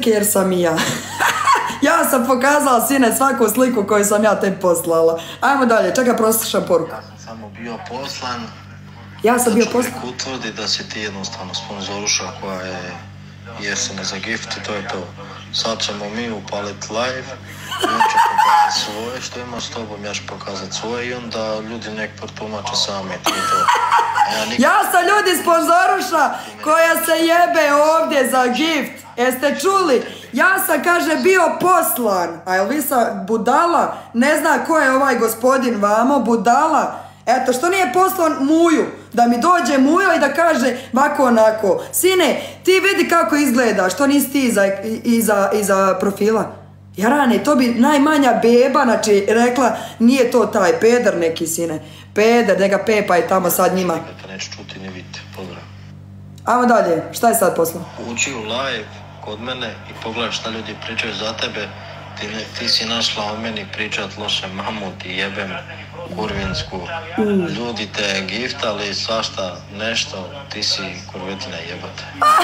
slike jer sam i ja. Ja sam pokazala, sine, svaku sliku koju sam ja tebi poslala. Ajmo dalje, čekaj, proslušam poruku. Ja sam samo bio poslan. Ja sam bio poslan. Da čovjek utvrdi da si ti jednostavno sponzoruša koja je jesene za gift i to je to. Sad ćemo mi upaliti live. On će pokazati svoje što ima s tobom, ja ću pokazati svoje i onda ljudi nek protumače sami to. Ja sam ljudi sponzoruša koja se jebe ovdje za gift. Jeste čuli? Ja sam, kaže, bio poslan. A jel vi sam budala? Ne zna ko je ovaj gospodin vamo, budala. Eto, što nije poslan Muju? Da mi dođe Mujo i da kaže ovako onako. Sine, ti vidi kako izgleda, što nisi ti iza profila? Jarane, to bi najmanja beba, znači, rekla, nije to taj peder neki, sine. Peder, da ga pepaj tamo sad njima. Neću čuti ni vidite, pozdrav. Ajmo dalje, šta je sad posla? Uđi u live kod mene i pogledaj šta ljudi pričaju za tebe. Ti si našla o meni pričat loše, mamu ti jebem, kurvinsku. Ljudi te giftali, svašta, nešto, ti si kurvetina jebate.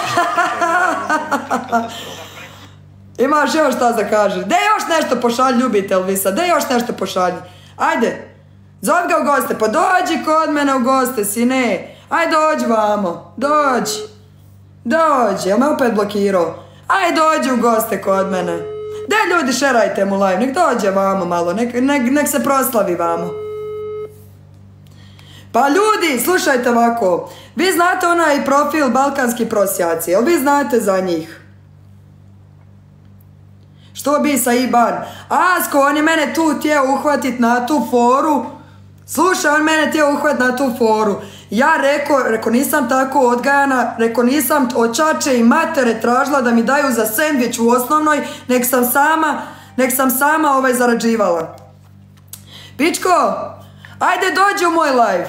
Imaš još šta da kažeš? Dej još nešto pošalji, ljubite Elvisa, dej još nešto pošalji. Ajde, zove ga u goste, pa dođi kod mene u goste, sine. Ajde, dođi vamo, dođi. Dođi, jel me opet blokirao? Ajde, dođi u goste kod mene. Dej ljudi, šerajte mu live, nek dođe vamo malo, nek se proslavi vamo. Pa ljudi, slušajte ovako, vi znate onaj profil Balkanski prosjaci, jel vi znate za njih? Što bi sa Iban? Asko, on je mene tu htio uhvatit na tu foru. Slušaj, on mene htio uhvatit na tu foru. Ja rekao, nisam tako odgajana, rekao, nisam od čače i matere tražila da mi daju za sendvič u osnovnoj, nek sam sama zarađivala. Pičko, ajde dođi u moj live.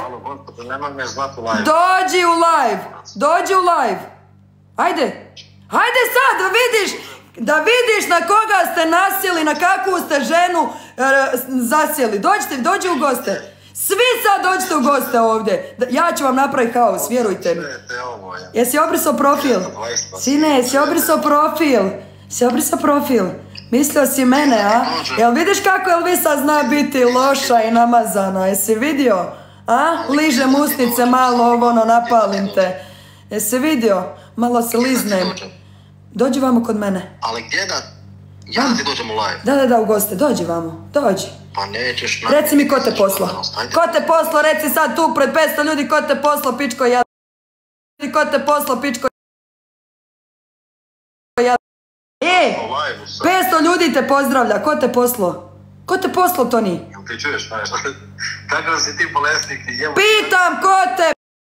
Dođi u live. Ajde sad da vidiš na koga ste nasjeli, na kakvu ste ženu zasjeli. Dođi u goste. Svi sad dođite u goste ovdje. Ja ću vam napraviti haos, vjerujte mi. Jesi obrisao profil? Sine, jesi obrisao profil? Mislio si mene, a? Jel vidiš kako Elvisa zna biti loša i namazana? Jesi vidio? A? Ližem usnice malo, napalim te. Jesi vidio? Malo se liznem. Dođi vamo kod mene. Ali gdje da? Ja ti dođem u live. Da, u goste. Dođi vamo. Dođi. Pa nećeš... Reci mi ko te posla. Ko te posla, reci sad tu pred 500 ljudi ko te posla, pičko ja. Ko te posla, pičko ja. 500 ljudi te pozdravlja. Ko te poslo? Ko te poslo, Toni? Jel ti čuješ nešto? Kakav si ti bolesnik? Pitam ko te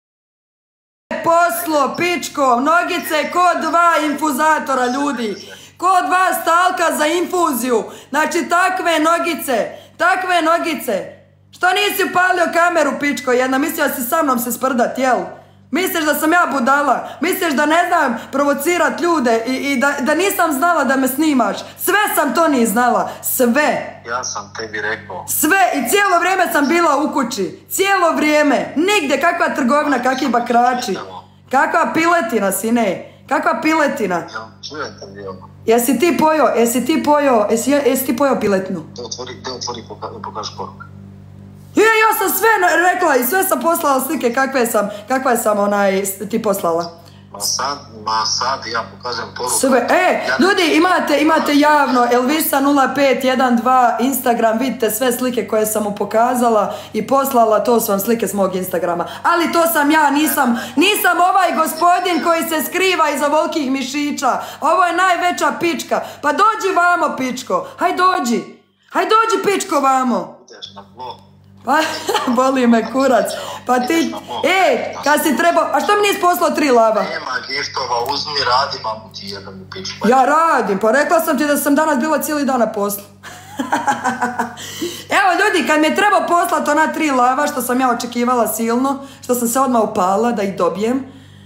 poslo, pičko. Nogice ko 2 infuzatora, ljudi. Ko 2 stalka za infuziju. Znači takve nogice. Što nisi upalio kameru, pičko jedna? Mislio si sa mnom se sprdat, jel? Misliš da sam ja budala? Misliš da ne znam provocirat ljude i da nisam znala da me snimaš? Sve sam to ni znala. Sve. Ja sam tebi rekao. Sve. I cijelo vrijeme sam bila u kući. Cijelo vrijeme. Nigdje. Kakva trgovina, kakvi bakrači. Kakva piletina, sine. Kakva piletina. Čujete li ovo? Jesi ti pojao piletinu? Te otvori i pokaži poruke. Ja sam sve rekla i sve sam poslala slike kakve sam ti poslala. Ma sad ja pokazujem poruku. Sve, ljudi imate javno Elvisa 0512 Instagram, vidite sve slike koje sam mu pokazala i poslala, to su vam slike s mog Instagrama. Ali to sam ja, nisam ovaj gospodin koji se skriva iza volkih mišića. Ovo je najveća pička. Pa dođi vamo, pičko. Haj dođi pičko vamo. Ideš na blog. Pa, boli me kurac. Pa ti, kad si trebao, a što mi nisi poslao 3 lava? Nema giftova, uzmi, radi, mamu ti jedan u piču. Ja radim, pa rekla sam ti da sam danas bila cijeli dan na poslu. Evo ljudi, kad mi je trebao poslati ona 3 lava, što sam ja očekivala silno, što sam se odmah upala da ih dobijem,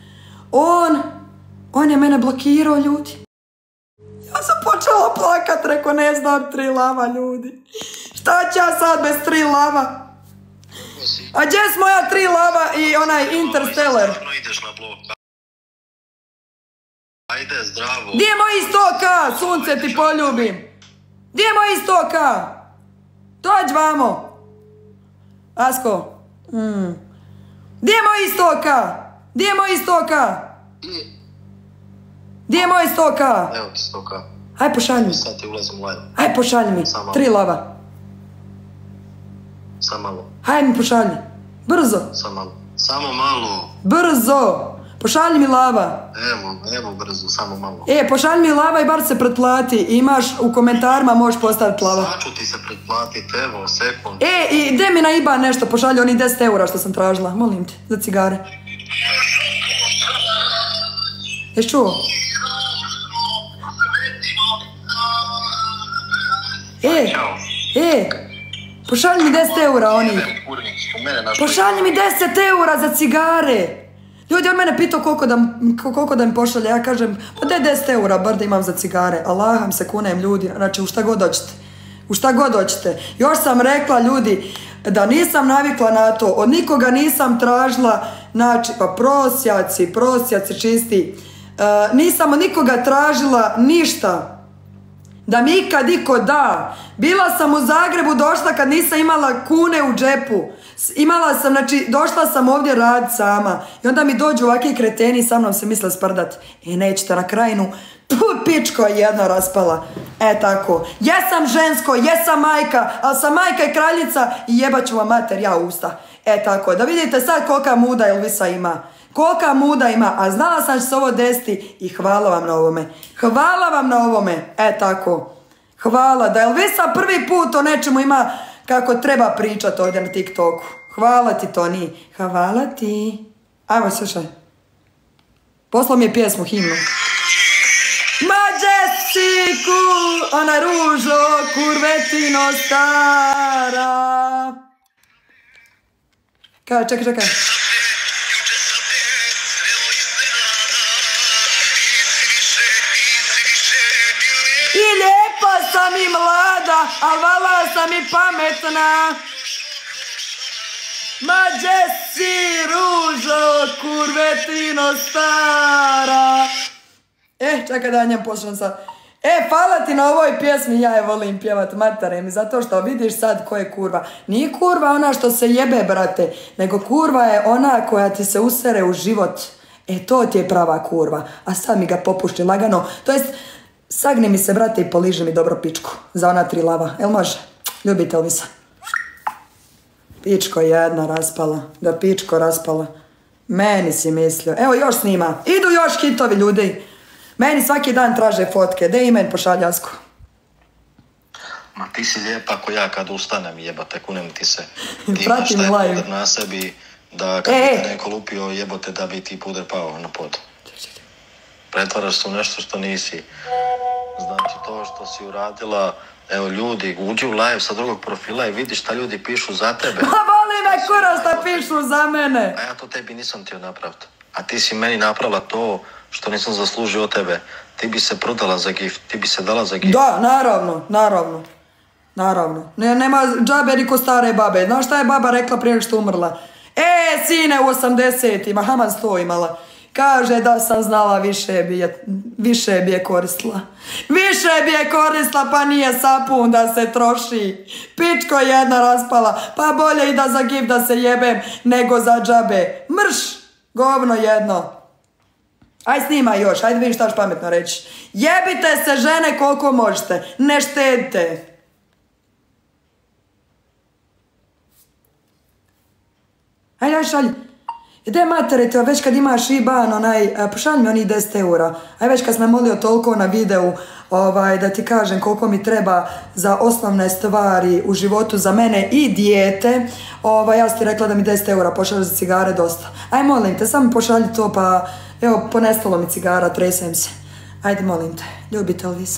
on je mene blokirao, ljudi. Ja sam počela plakat, rekao ne znam 3 lava, ljudi. Šta ću ja sad bez 3 lava? A gdje su moja 3 lava i onaj Interstellar? Ideš na blog. Ajde, zdravo. Gdje je moj 100k, sunce ti poljubim? Gdje je moj 100k? Dođi vamo. Asko. Gdje je moj 100k? Gdje je moj 100k? Gdje je moj 100k? Evo ti 100k. Aj pošalji mi. Sad ti ulazim live. Aj pošalji mi. 3 lava. Samo malo. Aj mi pošalji. Brzo. Samo malo. Brzo. Pošalji mi lava. Evo brzo, samo malo. Pošalji mi lava i bar se pretplati. Imaš u komentarima, možeš postaviti lava. Sad ću ti se pretplatiti, evo, sekund. I gdje mi na IBAN nešto, pošalji oni 10 eura što sam tražila. Molim te, za cigare. Jesi čuo? Pošalji mi 10 eura oni. Pošalji mi 10 eura za cigare. Ljudi od mene pitao koliko da mi pošalje. Ja kažem, pa daj 10 eura, bar da imam za cigare. Allaham se kunem ljudi, znači u šta god hoćete. U šta god hoćete. Još sam rekla ljudi da nisam navikla na to, od nikoga nisam tražila, znači pa prosjaci čisti. Nisam od nikoga tražila ništa. Da mi ikad iko da. Bila sam u Zagrebu, došla kad nisam imala kune u džepu. Znači, došla sam ovdje radit sama. I onda mi dođu ovakvi kreteni i sa mnom se misle sprdat. Nećete na krajinu. Pičko je jedna raspala. Tako. Jesam žensko, jesam majka, ali sam majka i kraljica i jebat ću vam mater ja u usta. Tako. Da vidite sad kolika muda Elvisa ima. Kolika muda ima, a znala sam će se ovo desiti i hvala vam na ovome. Hvala vam na ovome. Tako. Hvala. Da Elvisa prvi put o nečemu ima kako treba pričati ovdje na TikToku. Hvala ti, Toni. Hvala ti. Ajmo, slušaj. Poslao mi je pjesmu, himnu. Mađestiku, ona ružo, kurvetino stara. Čekaj. I lijepa sam i mlada, a vala sam i pametna. Mađe si ružo, kurvetino stara. Čekaj da njem počnem sad. Hvala ti na ovoj pjesmi, ja je volim pjevat matarem, zato što vidiš sad ko je kurva. Nije kurva ona što se jebe, brate, nego kurva je ona koja ti se usere u život. To ti je prava kurva. A sad mi ga popušti lagano, to jest sagni mi se, brate, i poliži mi dobro pičku. Za ona 3 lava. Jel može? Ljubite Elvisa. Pičko jedna raspala. Da pičko raspala. Meni si mislio. Evo još snima. Idu još hitovi, ljudi. Meni svaki dan traže fotke. Gdje imen pošaljasko? Ma ti si lijepa ako ja kad ustanem, jebate, kunem ti se. Prati mi live. Puder na sebi, da kad bi te neko lupio, jebote, da bi ti puder pao na pod. Pretvaraš se u nešto što nisi. Znači to što si uradila, evo ljudi, uđi u live sa drugog profila i vidi šta ljudi pišu za tebe. Pa voli me kura šta pišu za mene. A ja to tebi nisam htio napraviti. A ti si meni napravila to što nisam zaslužio od tebe. Ti bi se prodala za gift, ti bi se dala za gift. Da, naravno. Nema džabe ni ko stare babe. Znaš šta je baba rekla prije što umrla? Sine, u 80-ima, haman 100 imala. Kaže da sam znala, više bi je koristila. Više bi je koristila, pa nije sapun da se troši. Pičko jedna raspala, pa bolje i da za gift da se jebem nego za džabe. Mrš, govno jedno. Aj snimaj još, ajde vidim šta ću pametno reći. Jebite se žene koliko možete, ne štedite. Ajde, šalj. Ide matere, to već kad imaš IBAN, pošalj mi onih 10 eura. Aj već kad sam me molio toliko na videu, da ti kažem koliko mi treba za osnovne stvari u životu za mene i dijete, ja sam ti rekla da mi 10 eura pošalju za cigare dosta. Aj molim te, samo pošalji to pa, evo, ponestalo mi cigara, tresem se. Ajde, molim te, ljubite Elvisa.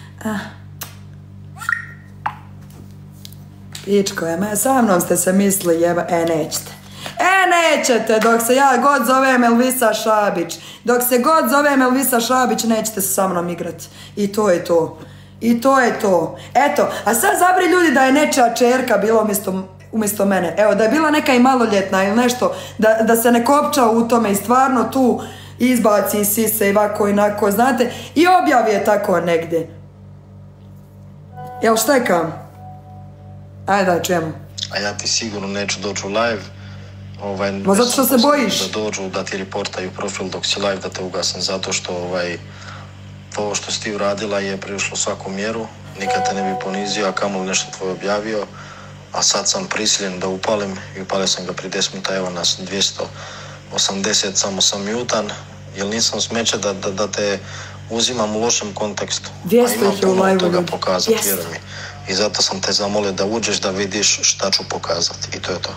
Pičko je, sa mnom ste se mislili, nećete. Nećete, dok se ja god zovem Elvisa Šabić. Dok se god zovem Elvisa Šabić, nećete se sa mnom igrati. I to je to. Eto, a sad zabri ljudi da je nečija čerka bila umjesto mene. Evo, da je bila neka i maloljetna ili nešto, da se ne kopča u tome i stvarno tu izbaci sise i ovako i onako, znate, i objavi je tako negdje. Jel šta je kam? Ajde, daj, čujemo. A ja ti sigurno neću doći u live. Ma zato što se bojiš. Da dođu, da ti reportaju profil dok si live, da te ugasim, zato što to što si ti uradila je prešlo svaku mjeru. Nikad te ne bi ponizio, a kamoli nešto tvoje objavio. A sad sam prisiljen da upalim i upalio sam ga prije 10 minuta, evo nas 280, samo sam mutan, jer nisam smeće da te uzimam u lošem kontekstu. A imam puno toga pokazati, vjeruj mi. I zato sam te zamolio da uđeš da vidiš šta ću pokazati. I to je to.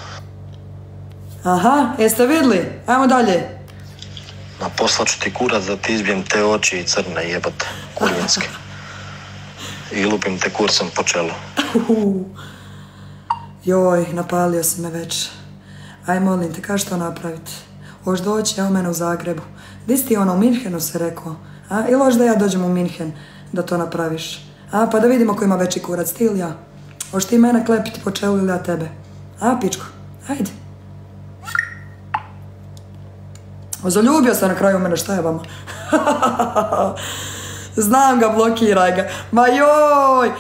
Aha, jeste vidjeli? Ajmo dalje. Poslat ću ti kurac da ti izbijem te oči i crne jebate, kurvinske. I lupim te kurcem po čelu. Joj, napalio si me već. Aj, molim te, kaži što napraviti? Hoš doći, evo mene u Zagrebu. Di si ti u Minhenu se rekao? Ili hoš da ja dođem u Minhen da to napraviš? Pa da vidimo ko ima veći kurac, ti ili ja? Hoš ti mene klepiti po čelu ili ja tebe? Pičko, ajde. Zaljubio se na kraju mene, šta je vama? Znam ga, blokiraj ga. Ma joj!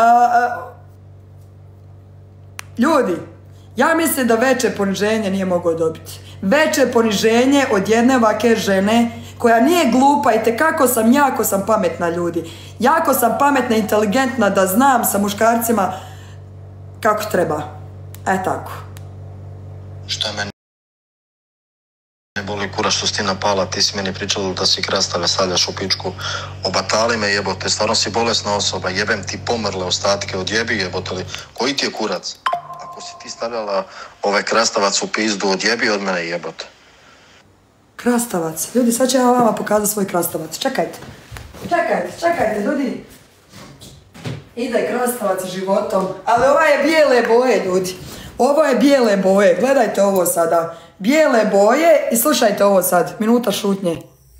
Ljudi, ja mislim da veće poniženje nije mogao dobiti. Veće poniženje od jedne ovake žene koja nije glupa i tekako sam jako sam pametna, ljudi. Jako sam pametna i inteligentna da znam sa muškarcima kako treba. Tako. Što je meni ne boli kura što si ti napala, ti si meni pričala da si krastave stavljaš u pičku. Obatali me jebote, stvarno si bolesna osoba, jebem ti pomrle ostatke, odjebi jebote li. Koji ti je kurac? Ako si ti stavljala krastavac u pizdu, odjebi od mene jebote. Krastavac, ljudi, sad ću ja vama pokazati svoj krastavac, čekajte, ljudi. Ide krastavac životom, ali ova je bijele boje, ljudi. Ovo je bijele boje, gledajte ovo sada. Bijele boje i slušajte ovo sad, minuta šutnje.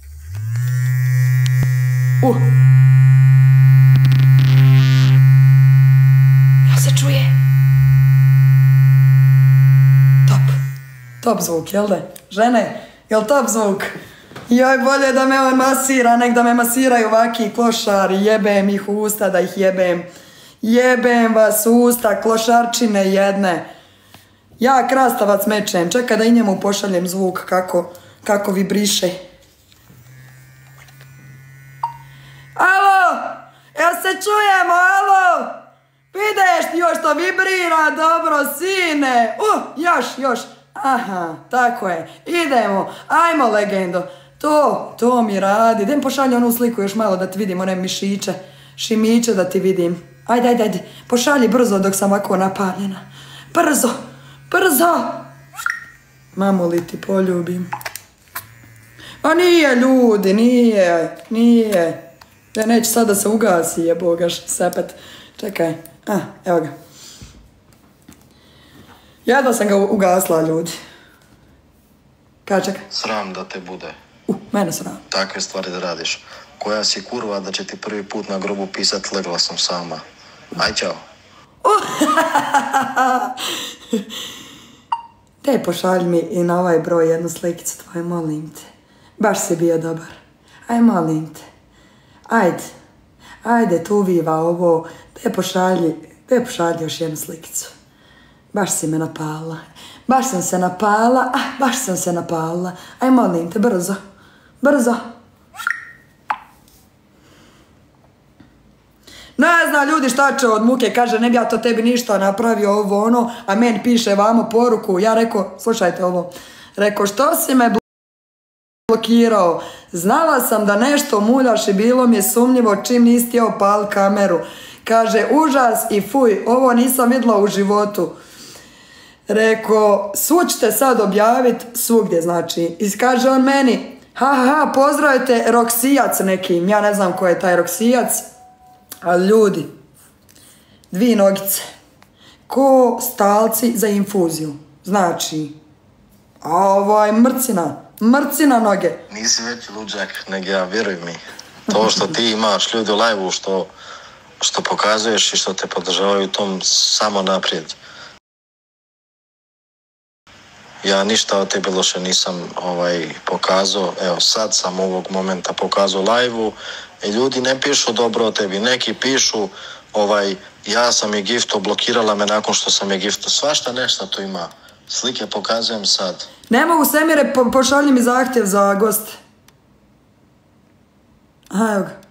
Jel se čuje? Top zvuk, jel da? Žene, jel top zvuk? Joj, bolje da me on masira, nek da me masiraju ovaki klošari, jebem ih u usta da ih jebem. Jebem vas u usta, klošarčine jedne. Ja krastavac mečem, čekaj da i njemu pošaljem zvuk kako vibriše. Alo, jel se čujemo, alo? Vidiš još to vibrira, dobro sine. Još. Aha, tako je, idemo, ajmo legendo. To mi radi. Idem pošalji onu sliku još malo da ti vidim, one mišiće, šimiće da ti vidim. Ajde, pošalji brzo dok sam ovako napaljena. Brzo. Mamu li ti poljubim? Nije ljudi, nije. Ja neće sad da se ugasi, jebogaš, sepet. Čekaj, evo ga. Jedva sam ga ugasla, ljudi. Čekaj. Sram da te bude. Mene sram. Takve stvari da radiš. Koja si kurva da će ti prvi put na grobu pisat legla sam sama. Aj, čao. Te pošalj mi i na ovaj broj jednu slikicu tvoju, molim te. Baš si bio dobar. Aj, molim te. Ajde, tu viva ovo. Te pošalji još jednu slikicu. Baš si me napala. Baš sam se napala. Aj, molim te, brzo. Ne zna ljudi šta će od muke, kaže ne bi ja to tebi ništa napravio ovo ono, a meni piše vamo poruku, ja rekao, slušajte ovo, rekao što si me blokirao, znala sam da nešto muljaš i bilo mi je sumnjivo čim nisi htio pal kameru, kaže užas i fuj, ovo nisam vidjela u životu. Rekao, svu ćete sad objaviti svugdje, znači, i kaže on meni, pozdravite Roksijac nekim, ja ne znam ko je taj Roksijac, ali ljudi, 2 nogice, ko stalci za infuziju, znači, mrcina noge. Nisi veći luđak nego ja, vjeruj mi. To što ti imaš ljudi u live-u, što pokazuješ i što te podržavaju tom samo naprijed. ja ništa o tebi loše nisam pokazao, evo sad sam ovog momenta pokazao live-u i ljudi ne pišu dobro o tebi, neki pišu ja sam je gifto, blokirala me nakon što sam je gifto, svašta nešto tu ima, slike pokazujem sad. Ne mogu, Semire, pošalji mi zahtjev za gost. Aha, evo ga.